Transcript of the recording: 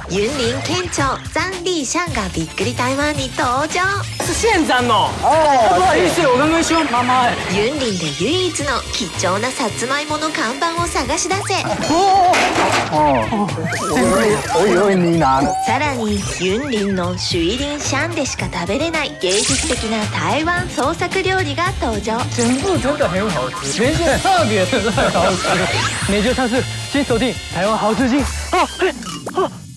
雲林県庁ザンリーシャンがびっくり台湾に登場。 是县长哦。不好意思，我刚刚希望妈妈。 雲林で唯一の貴重なさつまいもの看板を探し出せ。 我以为你拿。 さらに雲林の水林シャンでしか食べれない芸術的な台湾創作料理が登場。 全部真的很好吃，连线特别的好吃。美就上市，请锁定台湾好吃鸡。